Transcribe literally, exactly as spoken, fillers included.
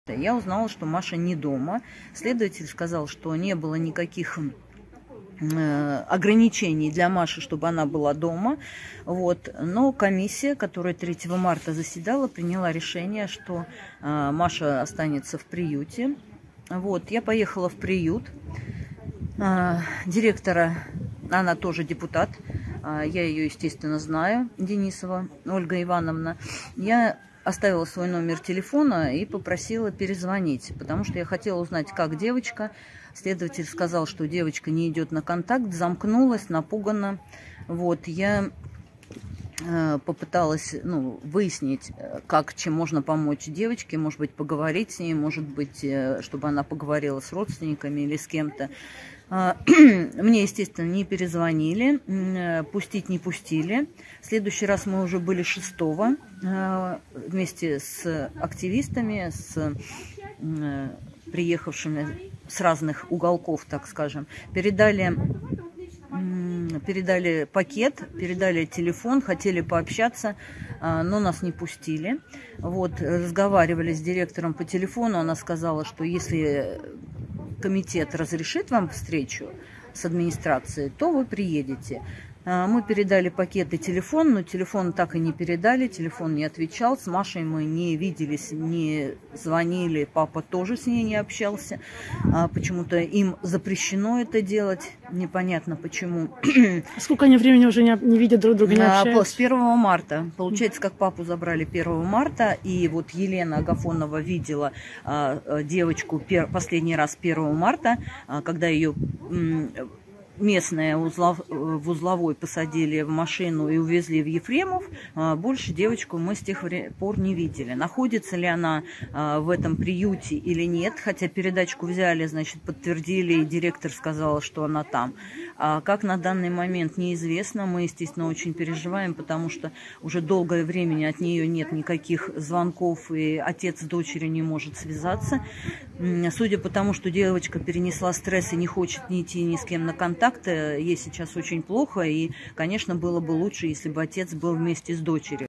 Я узнала, что Маша не дома. Следователь сказал, что не было никаких э, ограничений для Маши, чтобы она была дома. Вот. Но комиссия, которая третьего марта заседала, приняла решение, что э, Маша останется в приюте. Вот. Я поехала в приют. Э, директора, она тоже депутат. Э, я ее, естественно, знаю, Денисова Ольга Ивановна. Я оставила свой номер телефона и попросила перезвонить, потому что я хотела узнать, как девочка. Следователь сказал, что девочка не идет на контакт, замкнулась, напугана. Вот, я э, попыталась ну, выяснить, как, чем можно помочь девочке, может быть, поговорить с ней, может быть, э, чтобы она поговорила с родственниками или с кем-то. Мне, естественно, не перезвонили, пустить не пустили. В следующий раз мы уже были шестого вместе с активистами, с приехавшими с разных уголков, так скажем. Передали, передали пакет, передали телефон, хотели пообщаться, но нас не пустили. Вот, разговаривали с директором по телефону, она сказала, что если комитет разрешит вам встречу с администрацией, то вы приедете. Мы передали пакет и телефон, но телефон так и не передали, телефон не отвечал. С Машей мы не виделись, не звонили, папа тоже с ней не общался. Почему-то им запрещено это делать, непонятно почему. Сколько они времени уже не, не видят друг друга, не общаются? С первого марта. Получается, как папу забрали первого марта, и вот Елена Агафонова видела девочку последний раз первого марта, когда ее местные узлов, в узловой посадили в машину и увезли в Ефремов. Больше девочку мы с тех пор не видели. Находится ли она в этом приюте или нет, хотя передачку взяли, значит, подтвердили, и директор сказала, что она там. А как на данный момент, неизвестно. Мы, естественно, очень переживаем, потому что уже долгое время от нее нет никаких звонков, и отец с дочерью не может связаться. Судя по тому, что девочка перенесла стресс и не хочет ни идти ни с кем на контакт, ей сейчас очень плохо, и, конечно, было бы лучше, если бы отец был вместе с дочерью.